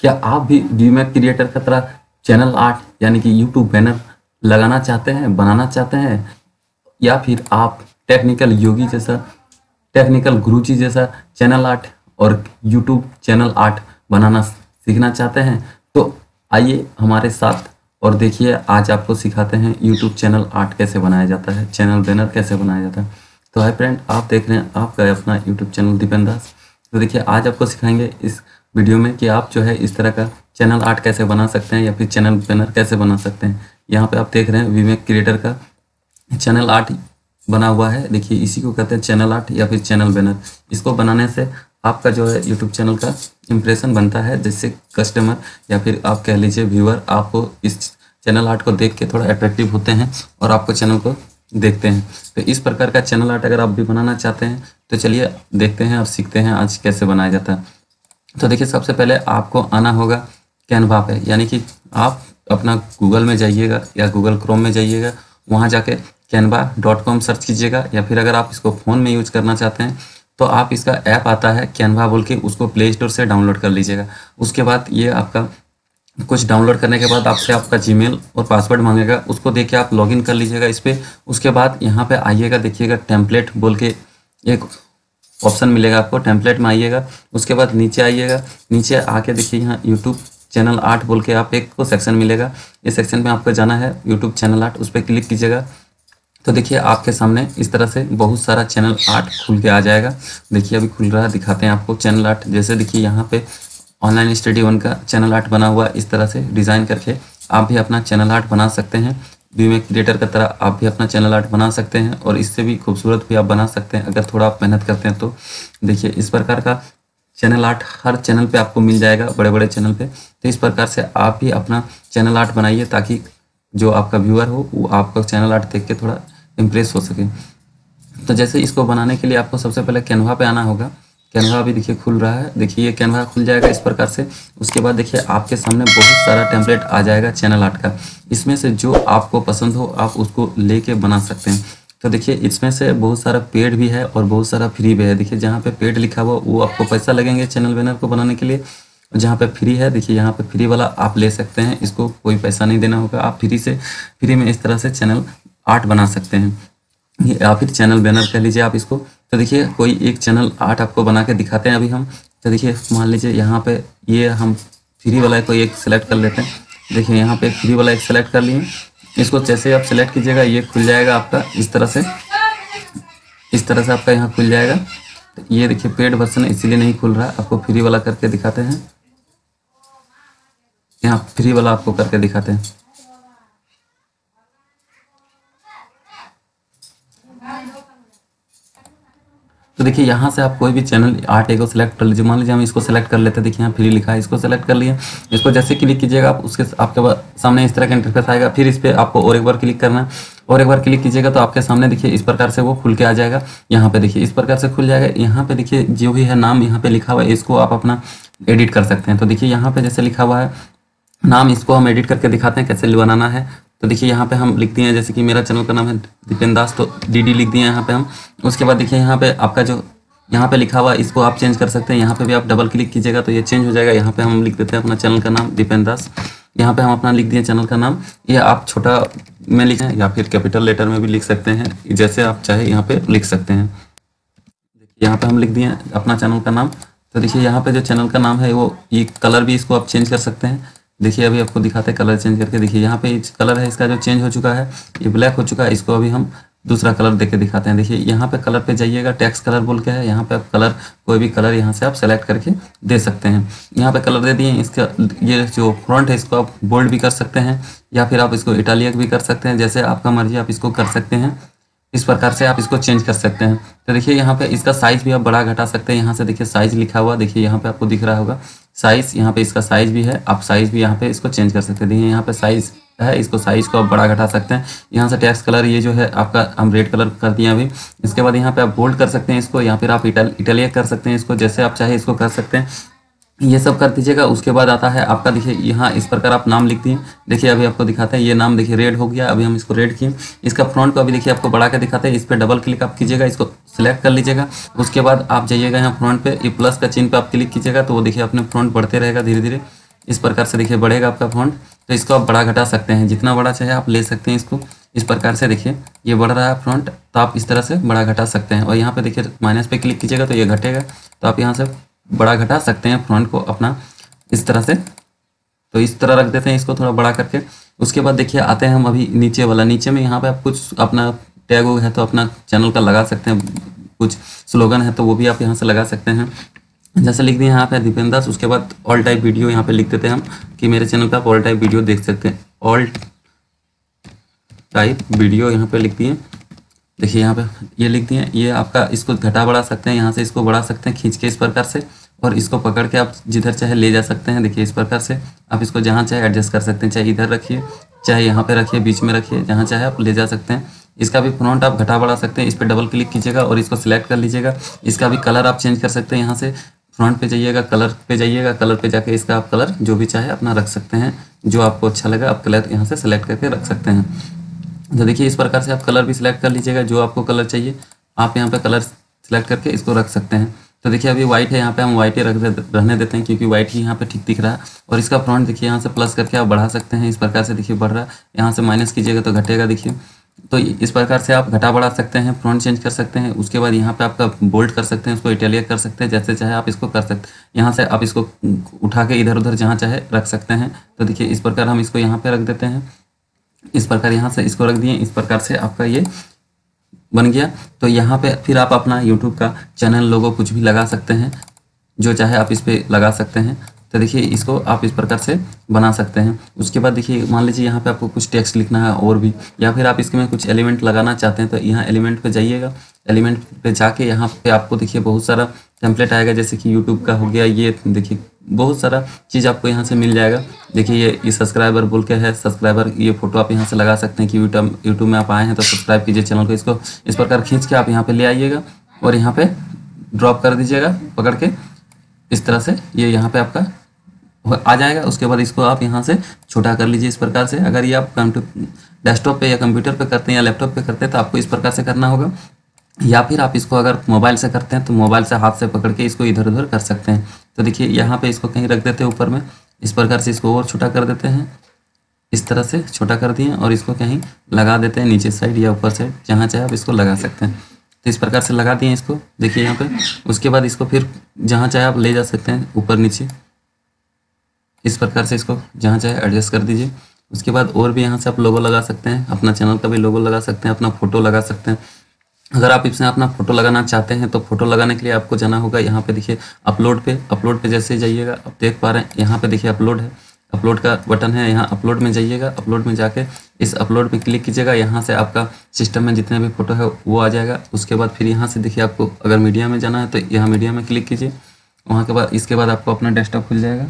क्या आप भी वीमेक क्रिएटर की तरह चैनल आर्ट यानी कि यूट्यूब बैनर लगाना चाहते हैं, बनाना चाहते हैं, या फिर आप टेक्निकल योगी जैसा, टेक्निकल गुरुजी जैसा चैनल आर्ट और यूट्यूब चैनल आर्ट बनाना सीखना चाहते हैं? तो आइए हमारे साथ और देखिए, आज आपको सिखाते हैं यूट्यूब चैनल आर्ट कैसे बनाया जाता है, चैनल बैनर कैसे बनाया जाता है। तो हाय फ्रेंड, आप देख रहे हैं आपका अपना यूट्यूब चैनल दीपेन दास। तो देखिए, आज आपको सिखाएंगे इस वीडियो में कि आप जो है इस तरह का चैनल आर्ट कैसे बना सकते हैं या फिर चैनल बैनर कैसे बना सकते हैं। यहाँ पे आप देख रहे हैं वीमेक क्रिएटर का चैनल आर्ट बना हुआ है। देखिए, इसी को कहते हैं चैनल आर्ट या फिर चैनल बैनर। इसको बनाने से आपका जो है यूट्यूब चैनल का इम्प्रेशन बनता है, जिससे कस्टमर या फिर आप कह लीजिए व्यूअर आपको इस चैनल आर्ट को देख के थोड़ा अट्रैक्टिव होते हैं और आपको चैनल को देखते हैं। तो इस प्रकार का चैनल आर्ट अगर आप भी बनाना चाहते हैं तो चलिए देखते हैं और सीखते हैं आज कैसे बनाया जाता है। तो देखिए, सबसे पहले आपको आना होगा कैनवा पे, यानी कि आप अपना गूगल में जाइएगा या गूगल क्रोम में जाइएगा, वहाँ जाके canva.com सर्च कीजिएगा, या फिर अगर आप इसको फ़ोन में यूज करना चाहते हैं तो आप इसका ऐप आता है कैनवा बोल के, उसको प्ले स्टोर से डाउनलोड कर लीजिएगा। उसके बाद ये आपका कुछ डाउनलोड करने के बाद आपसे आपका जीमेल और पासवर्ड मांगेगा, उसको दे के आप लॉगिन कर लीजिएगा इस पर। उसके बाद यहाँ पे आइएगा, देखिएगा टेम्पलेट बोल के एक ऑप्शन मिलेगा आपको, टेम्पलेट में आइएगा। उसके बाद नीचे आइएगा, नीचे आके देखिए यहाँ यूट्यूब चैनल आर्ट बोल के आप एक को सेक्शन मिलेगा। इस सेक्शन में आपको जाना है यूट्यूब चैनल आर्ट, उस पर क्लिक कीजिएगा। तो देखिए, आपके सामने इस तरह से बहुत सारा चैनल आर्ट खुल के आ जाएगा। देखिए, अभी खुल रहा है, दिखाते हैं आपको चैनल आर्ट। जैसे देखिए, यहाँ पे ऑनलाइन स्टडी 1 का चैनल आर्ट बना हुआ, इस तरह से डिज़ाइन करके आप भी अपना चैनल आर्ट बना सकते हैं। वीमेक क्रिएटर की तरह आप भी अपना चैनल आर्ट बना सकते हैं और इससे भी खूबसूरत भी आप बना सकते हैं अगर थोड़ा आप मेहनत करते हैं तो। देखिए, इस प्रकार का चैनल आर्ट हर चैनल पे आपको मिल जाएगा, बड़े बड़े चैनल पे। तो इस प्रकार से आप भी अपना चैनल आर्ट बनाइए ताकि जो आपका व्यूअर हो वो आपका चैनल आर्ट देख के थोड़ा इम्प्रेस हो सके। तो जैसे इसको बनाने के लिए आपको सबसे पहले कैनवा पे आना होगा। कैनवा भी देखिए खुल रहा है, देखिए ये कैनवा खुल जाएगा इस प्रकार से। उसके बाद देखिए आपके सामने बहुत सारा टेम्पलेट आ जाएगा चैनल आर्ट का। इसमें से जो आपको पसंद हो आप उसको लेके बना सकते हैं। तो देखिए, इसमें से बहुत सारा पेड भी है और बहुत सारा फ्री भी है। देखिए, जहाँ पे पेड लिखा हुआ वो आपको पैसा लगेंगे चैनल बैनर को बनाने के लिए। जहाँ पे फ्री है, देखिए यहाँ पे फ्री वाला आप ले सकते हैं, इसको कोई पैसा नहीं देना होगा। आप फ्री में इस तरह से चैनल आर्ट बना सकते हैं, या फिर चैनल बैनर कह लीजिए आप इसको। तो देखिए, कोई एक चैनल आर्ट आपको बना के दिखाते हैं अभी हम। तो देखिए, मान लीजिए यहाँ पे ये हम फ्री वाला कोई एक सेलेक्ट कर लेते हैं। देखिए, यहाँ पे फ्री वाला एक सेलेक्ट कर लिए। इसको जैसे आप सेलेक्ट कीजिएगा ये खुल जाएगा आपका इस तरह से आपका यहाँ खुल जाएगा। तो ये देखिए पेड वर्जन है इसीलिए नहीं खुल रहा, आपको फ्री वाला करके दिखाते हैं। यहाँ फ्री वाला आपको करके दिखाते हैं। तो देखिए, यहाँ से आप कोई भी चैनल आर्ट एक को सिलेक्ट कर लीजिए। मान लीजिए हम इसको सेलेक्ट कर लेते हैं। देखिए, यहाँ फ्री लिखा है, इसको सेलेक्ट कर लिए। इसको जैसे क्लिक कीजिएगा आप उसके आपके सामने इस तरह का इंटरफेस आएगा। फिर इस पर आपको और एक बार क्लिक करना है, और एक बार क्लिक कीजिएगा तो आपके सामने देखिए इस प्रकार से वो खुल के आ जाएगा। यहाँ पे देखिए इस प्रकार से खुल जाएगा। यहाँ पे देखिए जो भी है नाम यहाँ पे लिखा हुआ है, इसको आप अपना एडिट कर सकते हैं। तो देखिए, यहाँ पे जैसे लिखा हुआ है नाम, इसको हम एडिट करके दिखाते हैं कैसे बनाना है। तो देखिए, यहाँ पे हम लिख दिए हैं, जैसे कि मेरा चैनल का नाम है दीपेन दास, तो DD लिख दिए हैं यहाँ पे हम। उसके बाद देखिए, यहाँ पे आपका जो यहाँ पे लिखा हुआ इसको आप चेंज कर सकते हैं। यहाँ पे भी आप डबल क्लिक कीजिएगा तो ये चेंज हो जाएगा। यहाँ पे हम लिख देते हैं अपना चैनल का नाम दीपेन दास। यहाँ पे हम अपना लिख दिए चैनल का नाम। ये आप छोटा में लिखें या फिर कैपिटल लेटर में भी लिख सकते हैं, जैसे आप चाहे यहाँ पे लिख सकते हैं। देखिए, यहाँ पे हम लिख दिए अपना चैनल का नाम। तो देखिए, यहाँ पे जो चैनल का नाम है वो ये कलर भी इसको आप चेंज कर सकते हैं। देखिए, अभी आपको दिखाते हैं कलर चेंज करके। देखिए, यहाँ पे कलर है इसका जो चेंज हो चुका है, ये ब्लैक हो चुका है। इसको अभी हम दूसरा कलर देके दिखाते हैं। देखिए, यहाँ पे कलर पे जाइएगा, टेक्स्ट कलर बोल के है। यहाँ पे आप कलर कोई भी कलर यहाँ से आप सेलेक्ट करके दे सकते हैं। यहाँ पे कलर दे दिए। इसका ये जो फ्रंट है इसको आप बोल्ड भी कर सकते हैं या फिर आप इसको इटालिक भी कर सकते हैं, जैसे आपका मर्जी आप इसको कर सकते हैं। इस प्रकार से आप इसको चेंज कर सकते हैं। तो देखिए, यहाँ पे इसका साइज़ भी आप बड़ा घटा सकते हैं। यहाँ से देखिए साइज़ लिखा हुआ, देखिए यहाँ पे आपको दिख रहा होगा साइज़। यहाँ पे इसका साइज़ भी है, आप साइज़ भी यहाँ पे इसको चेंज कर सकते हैं। देखिए, यहाँ पे साइज़ है, इसको साइज़ को आप बड़ा घटा सकते हैं। यहाँ से टेक्स्ट कलर ये जो है आपका हम रेड कलर कर दिए अभी। इसके बाद यहाँ पे आप बोल्ड कर सकते हैं इसको, या फिर आप इटालिक कर सकते हैं इसको, जैसे आप चाहे इसको कर सकते हैं। ये सब कर दीजिएगा। उसके बाद आता है आपका, देखिए यहाँ इस प्रकार आप नाम लिख दिए। देखिए, अभी आपको दिखाते हैं ये नाम, देखिए रेड हो गया। अभी हम इसको रेड किए। इसका फ्रंट को अभी देखिए आपको बढ़ा के दिखाते हैं। इस पर डबल क्लिक आप कीजिएगा, इसको सिलेक्ट कर लीजिएगा। उसके बाद आप जाइएगा यहाँ फ्रंट पे, ये प्लस का चिन्ह पे आप क्लिक कीजिएगा तो वो देखिए अपने फ्रंट बढ़ते रहेगा धीरे धीरे। इस प्रकार से देखिए बढ़ेगा आपका फॉन्ट। तो इसको आप बड़ा घटा सकते हैं, जितना बड़ा चाहे आप ले सकते हैं इसको। इस प्रकार से देखिए ये बढ़ रहा है फ्रंट, तो आप इस तरह से बड़ा घटा सकते हैं। और यहाँ पे देखिए माइनस पे क्लिक कीजिएगा तो ये घटेगा, तो आप यहाँ से बड़ा घटा सकते हैं फ्रंट को अपना इस तरह से। तो इस तरह रख देते हैं इसको थोड़ा बड़ा करके। उसके बाद देखिए आते हैं हम अभी नीचे वाला। नीचे में यहाँ पे आप कुछ अपना टैग है तो अपना चैनल का लगा सकते हैं, कुछ स्लोगन है तो वो भी आप यहाँ से लगा सकते हैं। जैसे लिख दिए यहाँ पे दीपेंद्र दास, उसके बाद ऑल टाइप वीडियो यहाँ पे लिख देते हैं हम कि मेरे चैनल पे आप ऑल टाइप वीडियो देख सकते हैं। ऑल टाइप वीडियो यहाँ पे लिख दिए, देखिए यहाँ पे ये लिख दिए। ये आपका इसको घटा बढ़ा सकते हैं, यहाँ से इसको बढ़ा सकते हैं खींच के इस प्रकार से, और इसको पकड़ के आप जिधर चाहे ले जा सकते हैं। देखिए इस प्रकार से आप इसको जहाँ चाहे एडजस्ट कर सकते हैं, चाहे इधर रखिए, चाहे यहाँ पे रखिए, बीच में रखिए, जहाँ चाहे आप ले जा सकते हैं। इसका भी फ्रंट आप घटा बढ़ा सकते हैं। इस पर डबल क्लिक कीजिएगा और इसको सिलेक्ट कर लीजिएगा। इसका भी कलर आप चेंज कर सकते हैं। यहाँ से फ्रंट पे जाइएगा, कलर पे जाइएगा, कलर पे जाके इसका आप कलर जो भी चाहे अपना रख सकते हैं, जो आपको अच्छा लगा आप कलर यहाँ से सिलेक्ट करके रख सकते हैं। तो देखिए इस प्रकार से आप कलर भी सिलेक्ट कर लीजिएगा, जो आपको कलर चाहिए आप यहाँ पे कलर सिलेक्ट करके इसको रख सकते हैं। तो देखिए अभी वाइट है, यहाँ पे हम वाइट ही रहने देते हैं क्योंकि वाइट ही यहाँ पे ठीक दिख रहा है। और इसका फ्रंट देखिए यहाँ से प्लस करके आप बढ़ा सकते हैं इस प्रकार से, देखिए बढ़ रहा है। यहाँ से माइनस कीजिएगा तो घटेगा, देखिए। तो इस प्रकार से आप घटा बढ़ा सकते हैं, फ्रंट चेंज कर सकते हैं। उसके बाद यहाँ पे आपका बोल्ड कर सकते हैं, उसको इटैलिक कर सकते हैं, जैसे चाहे आप इसको कर सकते हैं। यहाँ से आप इसको उठा के इधर उधर जहाँ चाहे रख सकते हैं। तो देखिए इस प्रकार हम इसको यहाँ पे रख देते हैं, इस प्रकार यहाँ से इसको रख दिए। इस प्रकार से आपका ये बन गया। तो यहाँ पे फिर आप अपना यूट्यूब का चैनल लोगो कुछ भी लगा सकते हैं, जो चाहे आप इस पर लगा सकते हैं। तो देखिए इसको आप इस प्रकार से बना सकते हैं। उसके बाद देखिए मान लीजिए यहाँ पे आपको कुछ टेक्स्ट लिखना है और भी, या फिर आप इसके में कुछ एलिमेंट लगाना चाहते हैं, तो यहाँ एलिमेंट पे जाइएगा। एलिमेंट पे जाके यहाँ पे आपको देखिए बहुत सारा टेम्पलेट आएगा, जैसे कि यूट्यूब का हो गया, ये देखिए बहुत सारा चीज़ आपको यहाँ से मिल जाएगा। देखिए ये सब्सक्राइबर बोल के है, सब्सक्राइबर ये फोटो आप यहाँ से लगा सकते हैं कि यूट्यूब में आप आए हैं तो सब्सक्राइब कीजिए चैनल को। इसको इस प्रकार खींच के आप यहाँ पे ले आइएगा और यहाँ पे ड्रॉप कर दीजिएगा पकड़ के, इस तरह से ये यहाँ पे आपका आ जाएगा। उसके बाद इसको आप यहाँ से छोटा कर लीजिए इस प्रकार से। अगर ये आप डेस्कटॉप पे या कंप्यूटर पे करते हैं या लैपटॉप पे करते हैं तो आपको इस प्रकार से करना होगा, या फिर आप इसको अगर मोबाइल से करते हैं तो मोबाइल से हाथ से पकड़ के इसको इधर उधर कर सकते हैं। तो देखिए यहाँ पे इसको कहीं रख देते हैं ऊपर में, इस प्रकार से इसको और छोटा कर देते हैं, इस तरह से छोटा कर दिए, और इसको कहीं लगा देते हैं नीचे साइड या ऊपर साइड, जहाँ चाहे आप इसको लगा सकते हैं। तो इस प्रकार से लगा दिए इसको, देखिए यहाँ पे। उसके बाद इसको फिर जहाँ चाहे आप ले जा सकते हैं ऊपर नीचे, इस प्रकार से इसको जहाँ चाहे एडजस्ट कर दीजिए। उसके बाद और भी यहाँ से आप लोगो लगा सकते हैं, अपना चैनल का भी लोगो लगा सकते हैं, अपना फोटो लगा सकते हैं। अगर आप इसमें अपना फोटो लगाना चाहते हैं तो फोटो लगाने के लिए आपको जाना होगा यहाँ पे, देखिए अपलोड पे जैसे जाइएगा, आप देख पा रहे हैं यहाँ पे देखिए अपलोड है, अपलोड का बटन है, यहाँ अपलोड में जाइएगा। अपलोड में जाके इस अपलोड पे क्लिक कीजिएगा, यहाँ से आपका सिस्टम में जितने भी फोटो है वो आ जाएगा। उसके बाद फिर यहाँ से देखिए आपको अगर मीडिया में जाना है तो यहाँ मीडिया में क्लिक कीजिए। वहाँ के बाद इसके बाद आपको अपना डेस्कटॉप खुल जाएगा।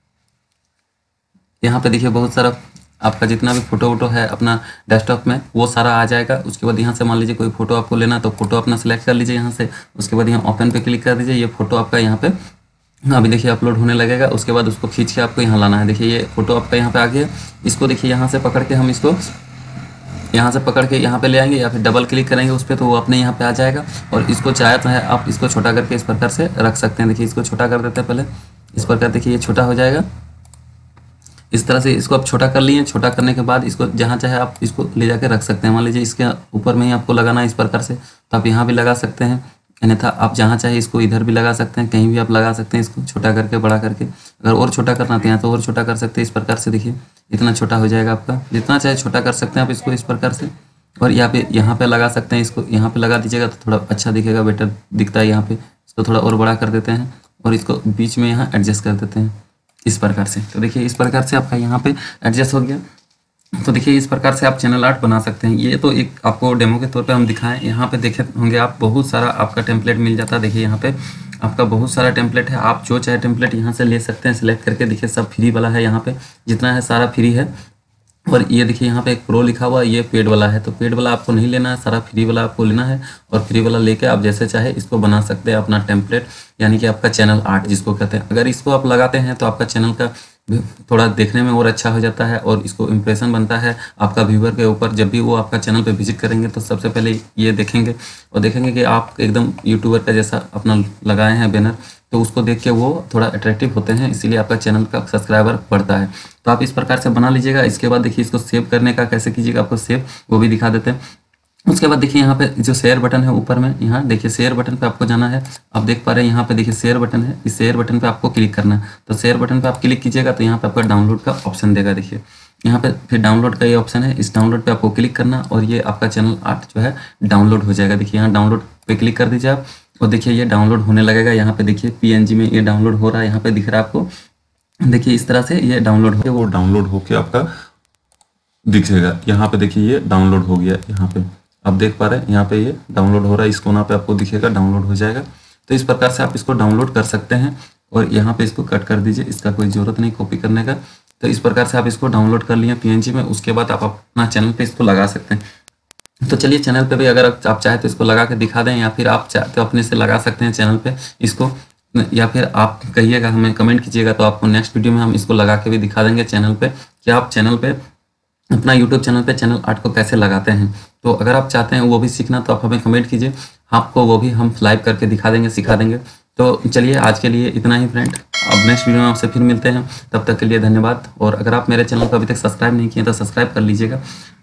यहाँ पे देखिए बहुत सारा आपका जितना भी फोटो है अपना डेस्कटॉप में वो सारा आ जाएगा। उसके बाद यहाँ से मान लीजिए कोई फोटो आपको लेना तो फोटो अपना सेलेक्ट कर लीजिए यहाँ से। उसके बाद यहाँ ओपन पे क्लिक कर दीजिए, ये फोटो आपका यहाँ पे अभी देखिए अपलोड होने लगेगा। उसके बाद उसको खींच के आपको यहाँ लाना है, देखिए ये फोटो आपका यहाँ पे आ गया। इसको देखिए यहाँ से पकड़ के हम इसको यहाँ से पकड़ के यहाँ पे ले आएंगे, या फिर डबल क्लिक करेंगे उस पर तो वो अपने यहाँ पे आ जाएगा। और इसको चाहे तो है आप इसको छोटा करके इस प्रकार से रख सकते हैं। देखिए इसको छोटा कर देते हैं पहले, इस प्रकार देखिए ये छोटा हो जाएगा। इस तरह से इसको आप छोटा कर लिए। छोटा करने के बाद इसको जहाँ चाहे आप इसको ले जाकर रख सकते हैं। मान लीजिए इसके ऊपर में ही आपको लगाना है इस प्रकार से, तो आप यहाँ भी लगा सकते हैं, अन्यथा आप जहाँ चाहे इसको इधर भी लगा सकते हैं, कहीं भी आप लगा सकते हैं इसको छोटा करके बड़ा करके। अगर और छोटा करना तो यहाँ तो और छोटा कर सकते हैं इस प्रकार से, देखिए इतना छोटा हो जाएगा आपका। जितना चाहे छोटा कर सकते हैं आप इसको इस प्रकार से। और यहाँ पे लगा सकते हैं इसको, यहाँ पे लगा दीजिएगा तो थोड़ा अच्छा दिखेगा, बेटर दिखता है यहाँ पे। इसको थोड़ा और बड़ा कर देते हैं और इसको बीच में यहाँ एडजस्ट कर देते हैं इस प्रकार से। तो देखिए इस प्रकार से आपका यहाँ पे एडजस्ट हो गया। तो देखिए इस प्रकार से आप चैनल आर्ट बना सकते हैं। ये तो एक आपको डेमो के तौर पे हम दिखाएं। यहाँ पे देखे होंगे आप बहुत सारा आपका टेम्पलेट मिल जाता है। देखिए यहाँ पे आपका बहुत सारा टेम्पलेट है, आप जो चाहे टेम्पलेट यहाँ से ले सकते हैं सिलेक्ट करके। देखिए सब फ्री वाला है, यहाँ पे जितना है सारा फ्री है। और ये देखिए यहाँ पे एक प्रो लिखा हुआ है, ये पेड वाला है। तो पेड वाला आपको नहीं लेना है, सारा फ्री वाला आपको लेना है। और फ्री वाला लेके आप जैसे चाहे इसको बना सकते हैं अपना टेम्पलेट, यानी कि आपका चैनल आर्ट जिसको कहते हैं। अगर इसको आप लगाते हैं तो आपका चैनल का थोड़ा देखने में और अच्छा हो जाता है और इसको इम्प्रेशन बनता है आपका व्यूअर के ऊपर। जब भी वो आपका चैनल पे विजिट करेंगे तो सबसे पहले ये देखेंगे और देखेंगे कि आप एकदम यूट्यूबर का जैसा अपना लगाए हैं बैनर, तो उसको देख के वो थोड़ा अट्रैक्टिव होते हैं, इसीलिए आपका चैनल का सब्सक्राइबर बढ़ता है। तो आप इस प्रकार से बना लीजिएगा। इसके बाद देखिए इसको सेव करने का कैसे कीजिएगा, आपको सेव वो भी दिखा देते हैं। उसके बाद देखिए यहाँ पे जो शेयर बटन है ऊपर में, यहाँ देखिए शेयर बटन पे आपको जाना है। आप देख पा रहे हैं यहाँ पे देखिए शेयर बटन है, इस शेयर बटन पे आपको क्लिक करना है। तो शेयर बटन पे आप क्लिक कीजिएगा तो यहाँ पे आपका डाउनलोड का ऑप्शन देगा। देखिए यहाँ पे फिर डाउनलोड का ये ऑप्शन है, इस डाउनलोड पे आपको क्लिक करना और ये आपका चैनल आर्ट जो है डाउनलोड हो जाएगा। देखिए यहाँ डाउनलोड पे क्लिक कर दीजिए आप और देखिए ये डाउनलोड होने लगेगा। यहाँ पे देखिए PNG में ये डाउनलोड हो रहा है, यहाँ पे दिख रहा है आपको। देखिए इस तरह से ये डाउनलोड हो, वो डाउनलोड होके आपका दिखेगा। यहाँ पे देखिए ये डाउनलोड हो गया, यहाँ पे आप देख पा रहे हैं यहाँ पे ये डाउनलोड हो रहा है, इस कोना पे आपको दिखेगा डाउनलोड हो जाएगा। तो इस प्रकार से आप इसको डाउनलोड कर सकते हैं और यहाँ पे इसको कट कर दीजिए, इसका कोई ज़रूरत नहीं कॉपी करने का। तो इस प्रकार से आप इसको डाउनलोड कर लिए PNG में। उसके बाद आप अपना चैनल पे इसको लगा सकते हैं। तो चलिए चैनल पे भी अगर आप चाहे तो इसको लगा के दिखा दें, या फिर आप चाहते हो अपने से लगा सकते हैं चैनल पे इसको, या फिर आप कहिएगा, हमें कमेंट कीजिएगा तो आपको नेक्स्ट वीडियो में हम इसको लगा के भी दिखा देंगे चैनल पे कि आप चैनल पे अपना यूट्यूब चैनल पे चैनल आर्ट को कैसे लगाते हैं। तो अगर आप चाहते हैं वो भी सीखना तो आप हमें कमेंट कीजिए, आपको वो भी हम लाइव करके दिखा देंगे, सिखा देंगे। तो चलिए आज के लिए इतना ही फ्रेंड, अब नेक्स्ट वीडियो में आपसे फिर मिलते हैं। तब तक के लिए धन्यवाद। और अगर आप मेरे चैनल को अभी तक सब्सक्राइब नहीं किए तो सब्सक्राइब कर लीजिएगा